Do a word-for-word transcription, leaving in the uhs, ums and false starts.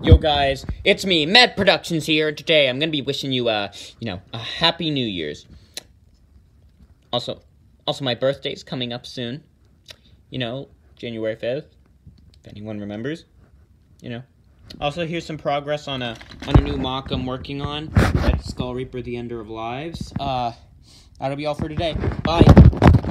Yo guys, it's me, Matt Productions here. Today I'm gonna be wishing you, uh, you know, a happy New Year's. Also, also my birthday's coming up soon. You know, January fifth, if anyone remembers. You know. Also, here's some progress on a on a new mock I'm working on. That's Skull Reaper: The Ender of Lives. Uh, that'll be all for today. Bye.